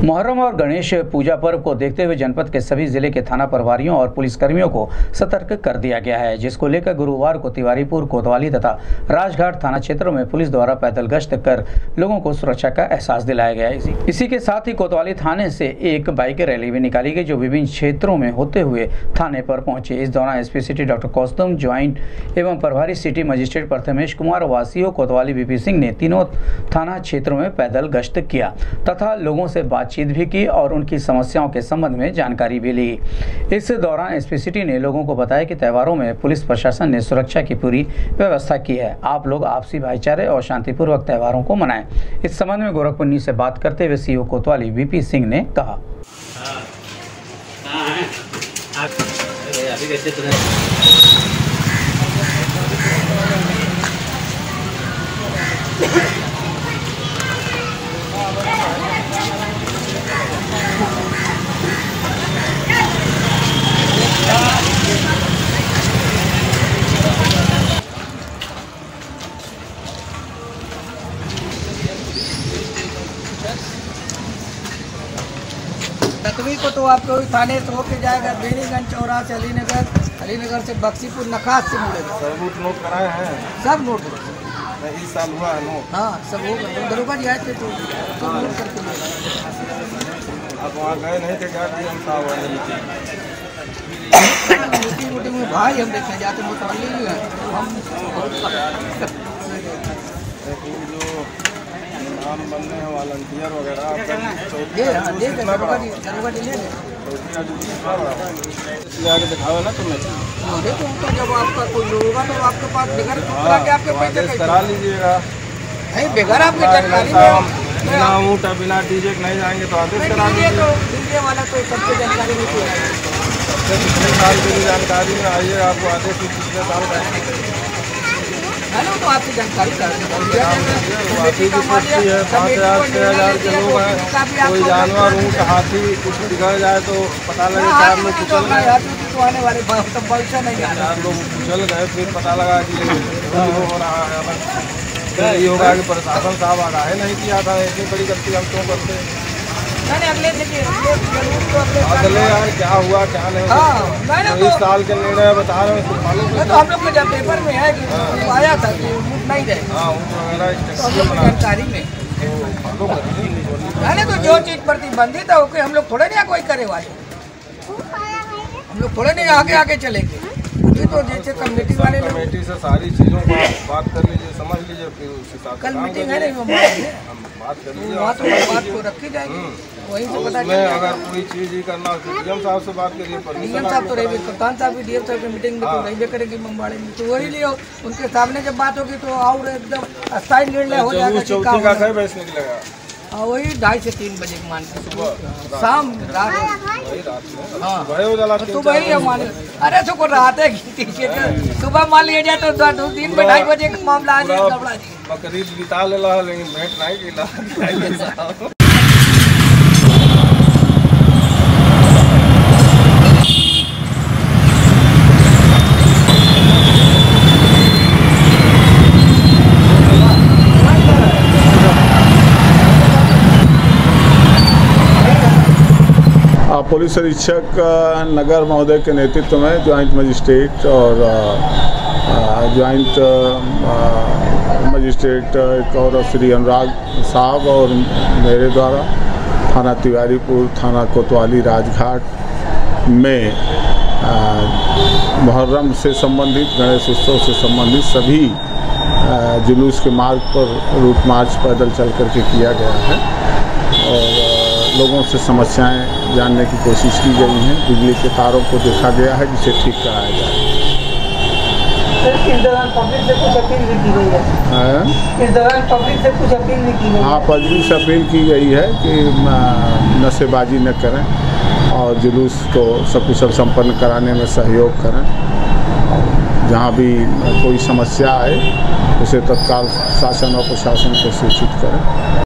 मुहर्रम और गणेश पूजा पर्व को देखते हुए जनपद के सभी जिले के थाना प्रभारियों और पुलिसकर्मियों को सतर्क कर दिया गया है, जिसको लेकर गुरुवार को तिवारीपुर, कोतवाली तथा राजघाट थाना क्षेत्रों में पुलिस द्वारा पैदल गश्त कर लोगों को सुरक्षा का एहसास दिलाया गया। इसी के साथ ही कोतवाली थाने से एक बाइक रैली भी निकाली गई, जो विभिन्न क्षेत्रों में होते हुए थाने पर पहुंचे। इस दौरान SP city doctor Kaustubh, joint एवं प्रभारी सिटी मजिस्ट्रेट प्रथमेश कुमार, वासियों कोतवाली बीपी सिंह ने तीनों थाना क्षेत्रों में पैदल गश्त किया तथा लोगों से बातचीत भी की और उनकी समस्याओं के संबंध में जानकारी भी ली। इस दौरान एसपी सिटी ने लोगों को बताया कि त्योहारों में पुलिस प्रशासन ने सुरक्षा की पूरी व्यवस्था की है। आप लोग आपसी भाईचारे और शांतिपूर्वक त्योहारों को मनाएं। इस संबंध में गोरखपुर से बात करते हुए सीओ कोतवाली बीपी सिंह ने कहा। तकवी को तो आपको थाने से होके जाएगा, बेनीगंज चौराहा से अलीनगर से बक्सीपुर नखास से मुड़ेगा। सब नोट कराए हैं, सब नोट इस साल हुआ है नोट। हाँ सब होगा, दरोगा जी आए थे तो सब नोट करके अब वहाँ गए नहीं थे, क्या हम साहब मीटिंग में भाई हम देखने जाते मुतवल्ली है हम नाम बनने हैं वॉलंटियर वगैरह आगे दिखाओ ना तुम्हें। तो जब आपका कोई होगा तो आपके पास बगैर आपके पैसे करा लीजिएगा। नहीं बगैर आपके जानकारी बिना ऊँट बिना डीजे नहीं जाएंगे तो आदेश करा लीजिए। तो डीजे वाला तो सबसे जानकारी नहीं है। पिछले साल की जानकारी में आइए, आपको आदेश पिछले साल का तो आपकी जानकारी वापी की सस्ती है। 5,000 6,000 के लोग हैं। कोई जानवर ऊँट हाथी कुछ बिगड़ जाए तो पता लगे 4 लोग कुचल गए, 4 लोग कुचल गए, फिर पता लगा कि हो रहा है। यही होगा कि प्रशासन साहब आगाह नहीं किया था, इतनी बड़ी गलती हम क्यों करते। अगले यार क्या हुआ क्या नहीं, तो इस साल के निर्णय बता रहे हैं, तो हम लोग को जब पेपर में है कि आया था कि नहीं रहे जानकारी में तो जो चीज प्रतिबंधित है ओके हम लोग थोड़े नहीं कोई करे वाले, हम लोग थोड़े नहीं आगे चलेंगे। तो जैसे कमेटी वाले कमेटी से सारी चीज़ों को बात कर लीजिए, समझ लीजिए, फिर उस हिसाब से कल मीटिंग है हम बात कर लीजिए। वहाँ तो बात को रखी जाएगी, वहीं से पता चलेगा। अगर कोई चीज़ ही करना हो तो डीएम साहब से बात करिए। डीएम साहब तो रहेंगे, कप्तान साहब भी डीएम साहब की मीटिंग में तो रहेंगे करेंगी मंगवाड़े में, तो वही लिए उनके सामने जब बात होगी तो और एकदम स्थायी निर्णय हो जाएगा। चौथी का कई बजे निकलेगा? वही 2:30 से 3 बजे मान के सुबह शाम रात। हाँ तो वही है मान, अरे तो को रात है सुबह मान लिया जाए तो दिन में 2:30 बजे का मामला आ जाए। बकरीद बिता ले रहा, लेकिन भेंट नहीं की। पुलिस अधीक्षक नगर महोदय के नेतृत्व में ज्वाइंट मजिस्ट्रेट और ज्वाइंट मजिस्ट्रेट एक और श्री अनुराग साहब और मेरे द्वारा थाना तिवारीपुर, थाना कोतवाली, राजघाट में मुहर्रम से संबंधित, गणेश उत्सव से संबंधित सभी जुलूस के मार्ग पर रूट मार्च पैदल चल करके किया गया है और लोगों से समस्याएं जानने की कोशिश की गई हैं। बिजली के तारों को देखा गया है जिसे ठीक कराया जाए। इस दौरान पब्लिक से कुछ अपील भी की गई है। इस दौरान पब्लिक से कुछ अपील भी की गई है। हाँ, पब्लिक से अपील की गई है कि नशेबाजी न करें और जुलूस को सकुशल संपन्न कराने में सहयोग करें। जहाँ भी कोई समस्या आए उसे तत्काल शासन और प्रशासन को सूचित करें।